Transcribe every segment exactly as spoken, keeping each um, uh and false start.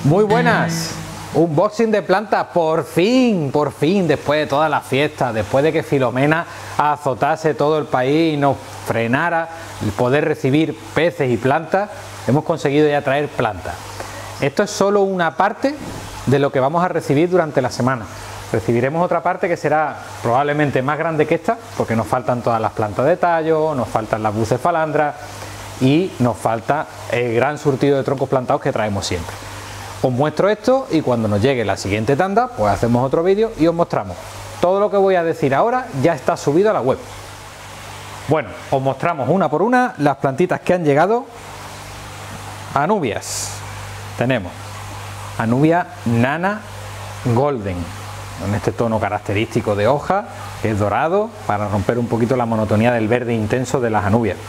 Muy buenas, unboxing de plantas, por fin, por fin, después de todas las fiestas, después de que Filomena azotase todo el país y nos frenara el poder recibir peces y plantas, hemos conseguido ya traer plantas. Esto es solo una parte de lo que vamos a recibir durante la semana. Recibiremos otra parte que será probablemente más grande que esta, porque nos faltan todas las plantas de tallo, nos faltan las bucefalandras y nos falta el gran surtido de troncos plantados que traemos siempre. Os muestro esto y cuando nos llegue la siguiente tanda, pues hacemos otro vídeo y os mostramos. Todo lo que voy a decir ahora ya está subido a la web. Bueno, os mostramos una por una las plantitas que han llegado. Anubias. Tenemos Anubia Nana Golden, con este tono característico de hoja, que es dorado, para romper un poquito la monotonía del verde intenso de las anubias.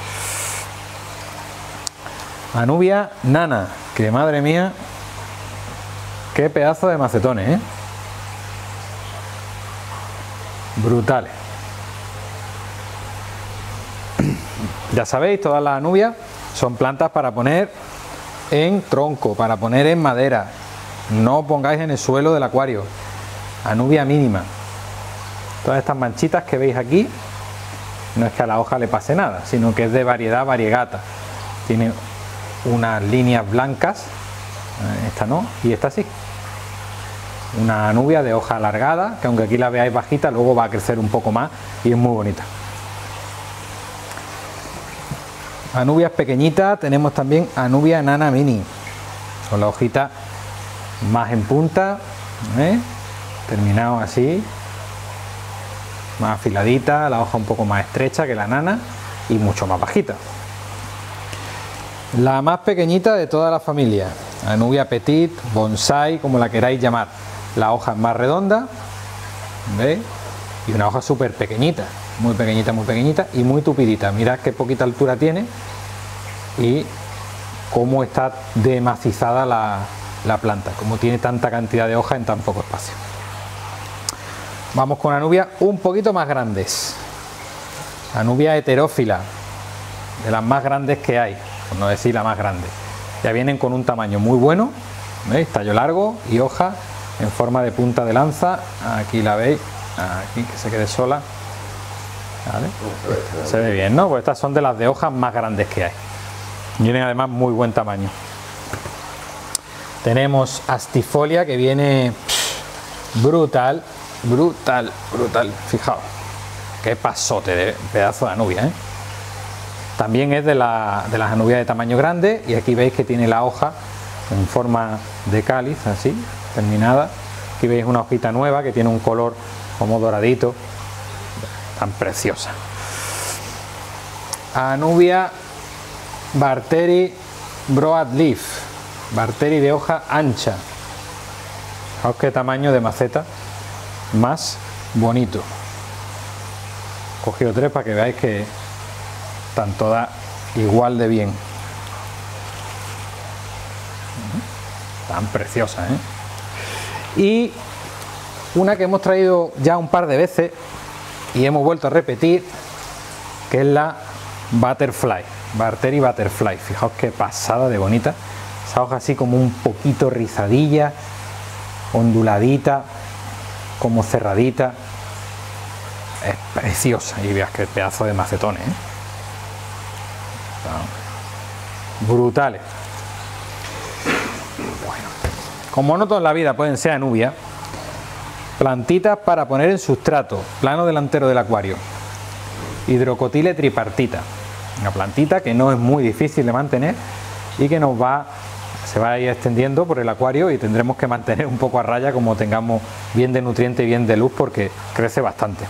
Anubia Nana, que madre mía, qué pedazo de macetones, ¿eh? Brutales. Ya sabéis, todas las anubias son plantas para poner en tronco, para poner en madera. No pongáis en el suelo del acuario. Anubia mínima. Todas estas manchitas que veis aquí, no es que a la hoja le pase nada, sino que es de variedad variegata. Tiene unas líneas blancas, esta no, y esta sí. Una anubia de hoja alargada, que aunque aquí la veáis bajita, luego va a crecer un poco más y es muy bonita. Anubias pequeñitas, tenemos también Anubia Nana Mini, con la hojita más en punta, ¿eh? Terminado así, más afiladita, la hoja un poco más estrecha que la nana y mucho más bajita. La más pequeñita de toda la familia, Anubia Petit, Bonsai, como la queráis llamar. La hoja es más redonda, ¿veis? Y una hoja súper pequeñita, muy pequeñita, muy pequeñita y muy tupidita. Mirad qué poquita altura tiene y cómo está demacizada la, la planta, cómo tiene tanta cantidad de hoja en tan poco espacio. Vamos con anubias un poquito más grandes. Anubia heterófila, de las más grandes que hay, por no decir la más grande. Ya vienen con un tamaño muy bueno, ¿veis? Tallo largo y hoja en forma de punta de lanza. Aquí la veis, aquí que se quede sola. ¿Vale? Se ve bien, ¿no? Pues estas son de las de hojas más grandes que hay. Tienen además muy buen tamaño. Tenemos Astifolia, que viene pff, brutal, brutal, brutal. Fijaos, qué pasote de pedazo de anubia, ¿eh? También es de, la, de las anubias de tamaño grande y aquí veis que tiene la hoja en forma de cáliz, así, terminada. Aquí veis una hojita nueva que tiene un color como doradito, tan preciosa. Anubia Barteri Broadleaf, Barteri de hoja ancha. Fijaos qué tamaño de maceta más bonito. He cogido tres para que veáis que están todas igual de bien. Tan preciosas, ¿eh? Y una que hemos traído ya un par de veces y hemos vuelto a repetir, que es la Butterfly, Barteri Butterfly. Fijaos qué pasada de bonita. Esa hoja así como un poquito rizadilla, onduladita, como cerradita. Es preciosa. Y veas qué pedazo de macetones, ¿eh? Brutales. Bueno, como no toda la vida pueden ser anubias, plantitas para poner en sustrato, plano delantero del acuario. Hidrocotile tripartita, una plantita que no es muy difícil de mantener y que nos va, se va a ir extendiendo por el acuario y tendremos que mantener un poco a raya como tengamos bien de nutriente y bien de luz, porque crece bastante.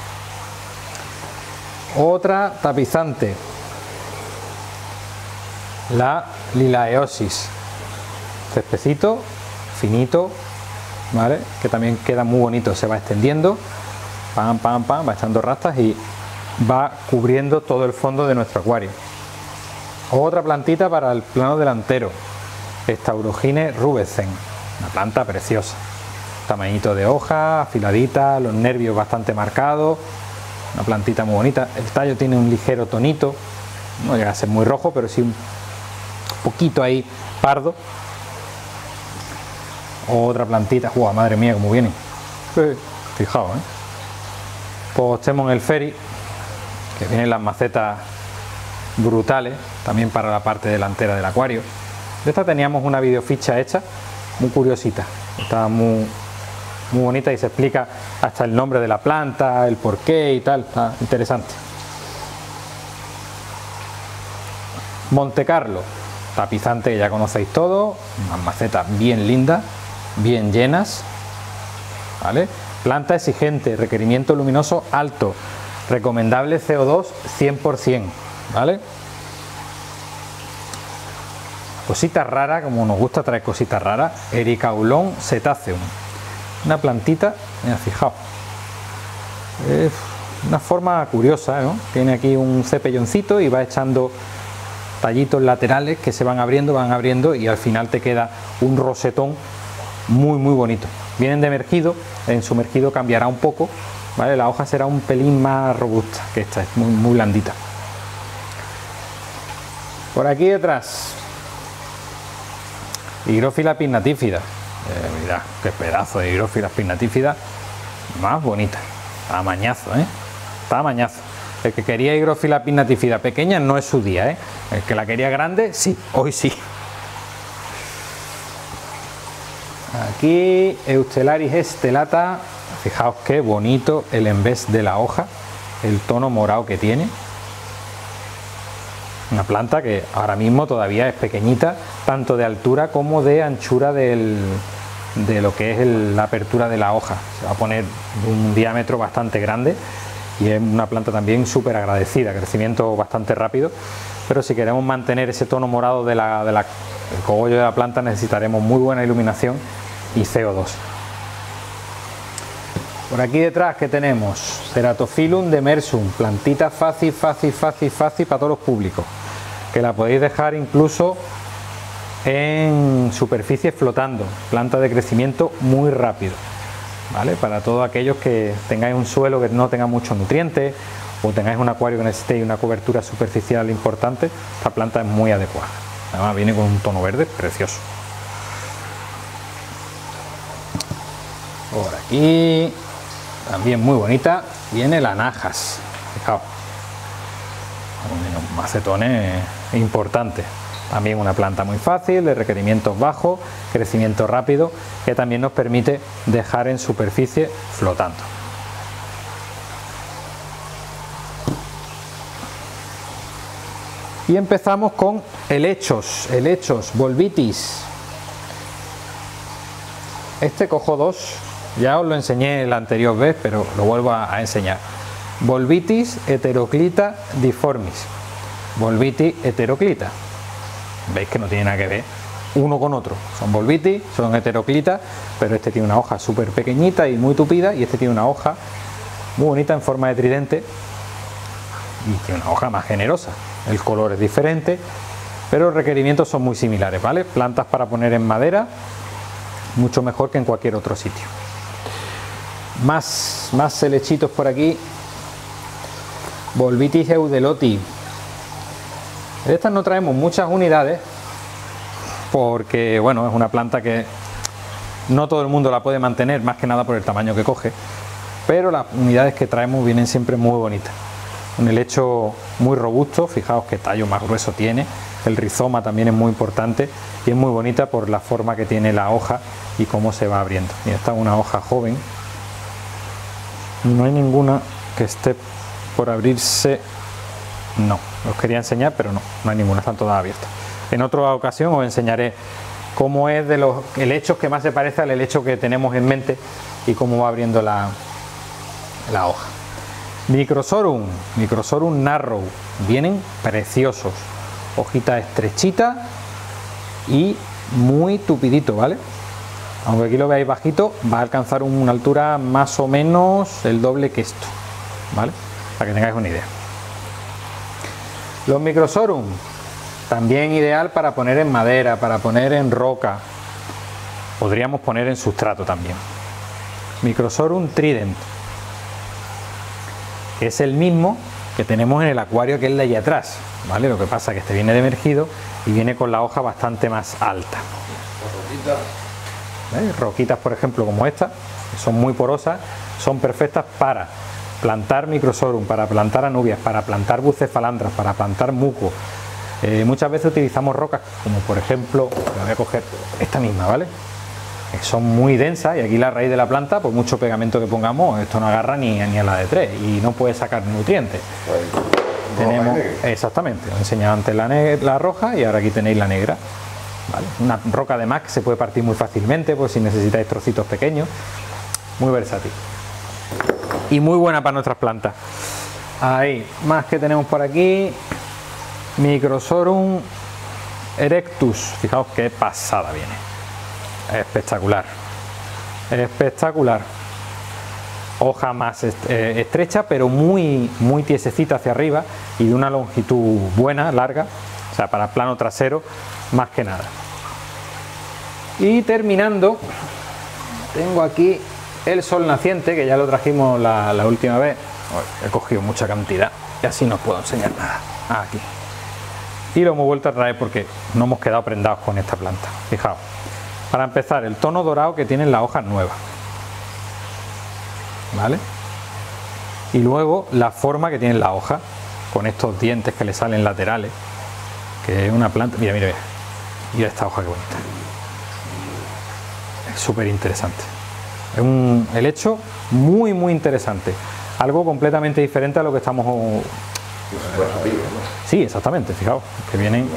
Otra tapizante, la Lilaeosis, cespecito finito, ¿vale? Que también queda muy bonito, se va extendiendo, pam, pam, pam, va echando rastas y va cubriendo todo el fondo de nuestro acuario. Otra plantita para el plano delantero, Staurogine rubescens, una planta preciosa, tamañito de hoja, afiladita, los nervios bastante marcados, una plantita muy bonita. El tallo tiene un ligero tonito, no llega a ser muy rojo, pero sí un poquito ahí pardo, Otra plantita. ¡Uah, madre mía, cómo vienen! Eh, fijaos, ¿eh? Pues tenemos en el ferry, que vienen las macetas brutales, también para la parte delantera del acuario. De esta teníamos una videoficha hecha, muy curiosita. Estaba muy, muy bonita y se explica hasta el nombre de la planta, el porqué y tal. Está interesante. Monte Carlo, tapizante que ya conocéis todos, unas macetas bien lindas, bien llenas, ¿vale? Planta exigente, requerimiento luminoso alto, recomendable C O dos cien por cien, ¿vale? Cositas raras, como nos gusta traer cositas raras, Ericaulon cetaceum, una plantita, mira, fijaos, es una forma curiosa, ¿no? Tiene aquí un cepelloncito y va echando tallitos laterales que se van abriendo, van abriendo y al final te queda un rosetón muy muy bonito. Vienen de emergido, en sumergido cambiará un poco, ¿vale? La hoja será un pelín más robusta que esta, es muy, muy blandita. Por aquí detrás, Higrófila pinnatífida. Eh, mirad qué pedazo de higrófilas pinnatífidas más bonita. Tamañazo, ¿eh? Tamañazo. El que quería higrófila pinnatífida pequeña no es su día, ¿eh? El que la quería grande, sí, hoy sí. Aquí Eustelaris estelata, fijaos qué bonito el envés de la hoja, el tono morado que tiene. Una planta que ahora mismo todavía es pequeñita, tanto de altura como de anchura del, de lo que es el, la apertura de la hoja. Se va a poner un diámetro bastante grande. Y es una planta también súper agradecida, crecimiento bastante rápido, pero si queremos mantener ese tono morado de la, de la, del cogollo de la planta necesitaremos muy buena iluminación y C O dos. Por aquí detrás, ¿qué tenemos? Ceratophyllum demersum, plantita fácil, fácil, fácil, fácil para todos los públicos, que la podéis dejar incluso en superficie flotando, planta de crecimiento muy rápido. ¿Vale? Para todos aquellos que tengáis un suelo que no tenga muchos nutrientes o tengáis un acuario que necesitéis una cobertura superficial importante, esta planta es muy adecuada. Además viene con un tono verde precioso. Por aquí también muy bonita viene la najas. Fijaos, unos macetones importantes. También una planta muy fácil, de requerimientos bajos, crecimiento rápido, que también nos permite dejar en superficie flotando. Y empezamos con helechos, helechos, volvitis. Este cojo dos, ya os lo enseñé la anterior vez, pero lo vuelvo a, a enseñar. Volvitis heteroclita difformis, volvitis heteroclita. Veis que no tiene nada que ver uno con otro, son volvitis, son heteroclitas, pero este tiene una hoja súper pequeñita y muy tupida y este tiene una hoja muy bonita en forma de tridente y tiene una hoja más generosa. El color es diferente, pero los requerimientos son muy similares, ¿vale? Plantas para poner en madera, mucho mejor que en cualquier otro sitio. Más, más helechitos por aquí. Volvitis eudeloti. De estas no traemos muchas unidades porque, bueno, es una planta que no todo el mundo la puede mantener, más que nada por el tamaño que coge, pero las unidades que traemos vienen siempre muy bonitas. Un helecho muy robusto, fijaos qué tallo más grueso tiene, el rizoma también es muy importante y es muy bonita por la forma que tiene la hoja y cómo se va abriendo. Y esta es una hoja joven, no hay ninguna que esté por abrirse. No, os quería enseñar, pero no, no hay ninguna, están todas abiertas. En otra ocasión os enseñaré cómo es de los helechos que más se parece al helecho que tenemos en mente y cómo va abriendo la, la hoja. Microsorum, Microsorum narrow, vienen preciosos, hojita estrechita y muy tupidito, ¿vale? Aunque aquí lo veáis bajito, va a alcanzar una altura más o menos el doble que esto, ¿vale? Para que tengáis una idea. Los Microsorum, también ideal para poner en madera, para poner en roca. Podríamos poner en sustrato también. Microsorum trident. Es el mismo que tenemos en el acuario que es de allí atrás, ¿vale? Lo que pasa es que este viene de emergido y viene con la hoja bastante más alta. ¿Veis? Roquitas, por ejemplo, como esta, que son muy porosas, son perfectas para plantar Microsorum, para plantar anubias, para plantar bucefalandras, para plantar musgo. Eh, muchas veces utilizamos rocas, como por ejemplo, voy a coger esta misma, ¿vale? Que son muy densas y aquí la raíz de la planta, por mucho pegamento que pongamos, esto no agarra ni, ni a la de tres y no puede sacar nutrientes. Tenemos, exactamente, os he enseñado antes la, la roja y ahora aquí tenéis la negra. ¿Vale? Una roca además que se puede partir muy fácilmente, pues si necesitáis trocitos pequeños, muy versátil y muy buena para nuestras plantas. Ahí, más que tenemos por aquí, Microsorum erectus, fijaos qué pasada viene, espectacular, espectacular, hoja más eh, estrecha pero muy, muy tiesecita hacia arriba y de una longitud buena, larga, o sea para plano trasero más que nada. Y terminando, tengo aquí el sol naciente, que ya lo trajimos la, la última vez. He cogido mucha cantidad y así no os puedo enseñar nada. Aquí. Y lo hemos vuelto a traer porque no hemos quedado prendados con esta planta. Fijaos, para empezar, el tono dorado que tienen las hojas nuevas, ¿vale? Y luego la forma que tienen la hoja, con estos dientes que le salen laterales, que es una planta. Mira, mira, mira. Mira esta hoja que bonita. Es súper interesante. Es un helecho muy, muy interesante. Algo completamente diferente a lo que estamos. Eh, sí, exactamente, fijaos, que vienen.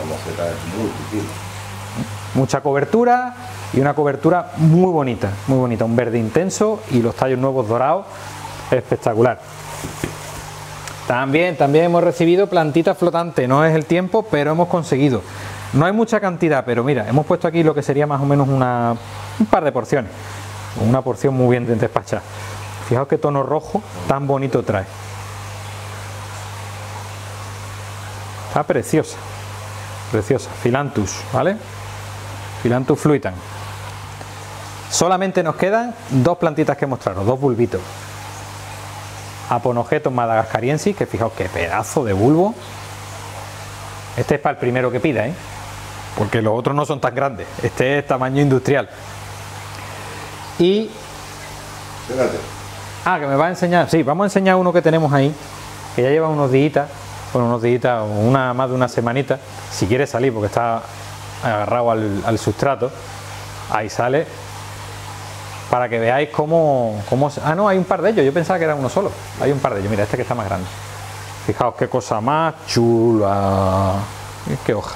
Mucha cobertura y una cobertura muy bonita, muy bonita. Un verde intenso y los tallos nuevos dorados. Espectacular. También, también hemos recibido plantitas flotantes. No es el tiempo, pero hemos conseguido. No hay mucha cantidad, pero mira, hemos puesto aquí lo que sería más o menos una, un par de porciones. Una porción muy bien despachada. Fijaos qué tono rojo tan bonito trae. Está preciosa. Preciosa. Philanthus, ¿vale? Philanthus fluitan. Solamente nos quedan dos plantitas que mostraros, dos bulbitos. Aponogeton madagascariensis, que fijaos qué pedazo de bulbo. Este es para el primero que pida, ¿eh? Porque los otros no son tan grandes. Este es tamaño industrial. Y... Ah, que me va a enseñar. Sí, vamos a enseñar uno que tenemos ahí, que ya lleva unos días, bueno, unos días o una, más de una semanita. Si quiere salir, porque está agarrado al, al sustrato. Ahí sale. Para que veáis cómo, cómo... Ah, no, hay un par de ellos. Yo pensaba que era uno solo. Hay un par de ellos. Mira, este que está más grande. Fijaos qué cosa más chula. Qué hoja.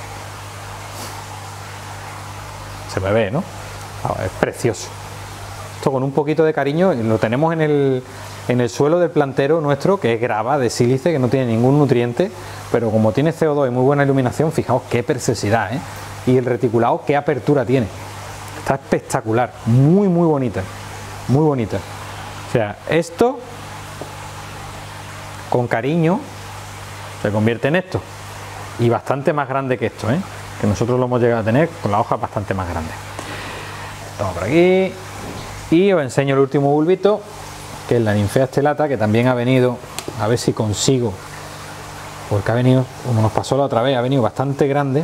Se me ve, ¿no? Ah, es precioso. Esto con un poquito de cariño lo tenemos en el, en el suelo del plantero nuestro, que es grava de sílice, que no tiene ningún nutriente, pero como tiene C O dos y muy buena iluminación, fijaos qué preciosidad, ¿eh? Y el reticulado, qué apertura tiene. Está espectacular, muy muy bonita, muy bonita. O sea, esto con cariño se convierte en esto, y bastante más grande que esto, ¿eh? Que nosotros lo hemos llegado a tener con las hojas bastante más grandes. Toma por aquí y os enseño el último bulbito, que es la ninfea estelata, que también ha venido, a ver si consigo, porque ha venido, como nos pasó la otra vez, ha venido bastante grande.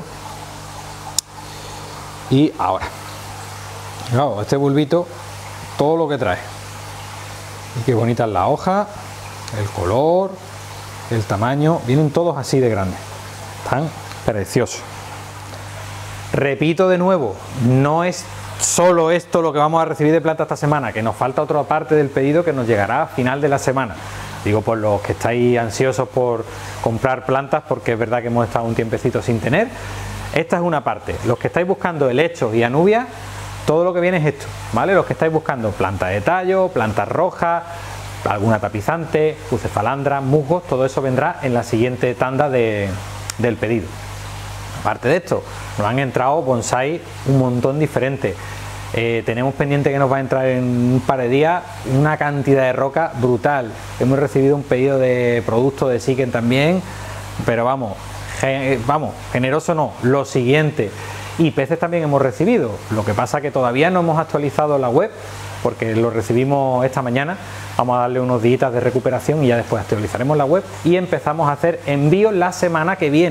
Y ahora, claro, este bulbito, todo lo que trae, y qué bonita es la hoja, el color, el tamaño, vienen todos así de grandes, están preciosos. Repito de nuevo, no es solo esto lo que vamos a recibir de planta esta semana, que nos falta otra parte del pedido que nos llegará a final de la semana. Digo por los que estáis ansiosos por comprar plantas, porque es verdad que hemos estado un tiempecito sin tener. Esta es una parte. Los que estáis buscando helechos y anubias, todo lo que viene es esto, ¿vale? Los que estáis buscando plantas de tallo, plantas rojas, alguna tapizante, bucefalandras, musgos, todo eso vendrá en la siguiente tanda de, del pedido. Aparte de esto, nos han entrado bonsai un montón diferente. Eh, tenemos pendiente que nos va a entrar en un par de días una cantidad de roca brutal. Hemos recibido un pedido de productos de Siken también, pero vamos, ge vamos, generoso no, lo siguiente. Y peces también hemos recibido, lo que pasa que todavía no hemos actualizado la web, porque lo recibimos esta mañana. Vamos a darle unos días de recuperación y ya después actualizaremos la web y empezamos a hacer envíos la semana que viene.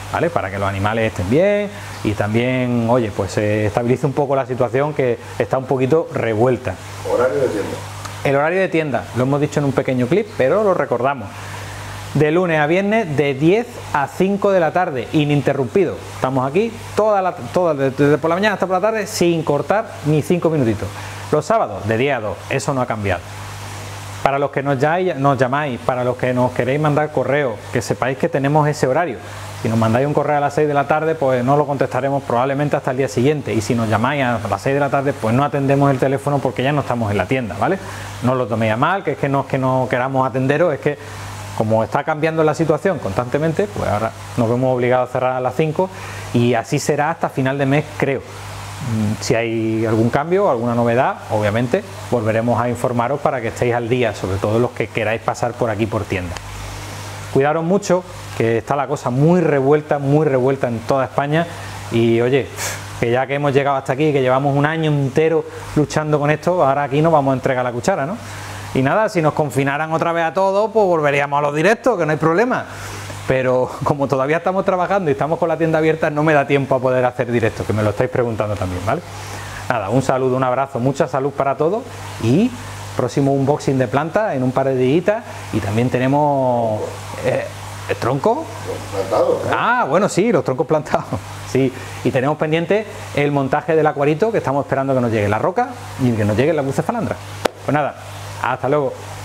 ¿vale? Para que los animales estén bien y también, oye, pues se estabilice un poco la situación que está un poquito revuelta. Horario de tienda. El horario de tienda, lo hemos dicho en un pequeño clip, pero lo recordamos. De lunes a viernes de diez a cinco de la tarde, ininterrumpido. Estamos aquí toda la, toda, desde por la mañana hasta por la tarde sin cortar ni cinco minutitos. Los sábados de diez a dos, eso no ha cambiado. Para los que nos llamáis, nos llamáis, para los que nos queréis mandar correo, que sepáis que tenemos ese horario. Si nos mandáis un correo a las seis de la tarde, pues no lo contestaremos probablemente hasta el día siguiente. Y si nos llamáis a las seis de la tarde, pues no atendemos el teléfono porque ya no estamos en la tienda, ¿vale? No lo toméis a mal, que es que no es que no queramos atenderos, es que como está cambiando la situación constantemente, pues ahora nos vemos obligados a cerrar a las cinco y así será hasta final de mes, creo. Si hay algún cambio o alguna novedad, obviamente volveremos a informaros para que estéis al día, sobre todo los que queráis pasar por aquí por tienda. Cuidaros mucho, que está la cosa muy revuelta, muy revuelta en toda España y oye, que ya que hemos llegado hasta aquí, que llevamos un año entero luchando con esto, ahora aquí nos vamos a entregar la cuchara, ¿no? Y nada, si nos confinaran otra vez a todos, pues volveríamos a los directos, que no hay problema. Pero como todavía estamos trabajando y estamos con la tienda abierta, no me da tiempo a poder hacer directos, que me lo estáis preguntando también, ¿vale? Nada, un saludo, un abrazo, mucha salud para todos y próximo unboxing de planta en un par de días y también tenemos eh, el tronco. Plantado, ¿eh? Ah, bueno, sí, los troncos plantados. Sí, y tenemos pendiente el montaje del acuarito, que estamos esperando que nos llegue la roca y que nos llegue la bucefalandra. Pues nada, hasta luego.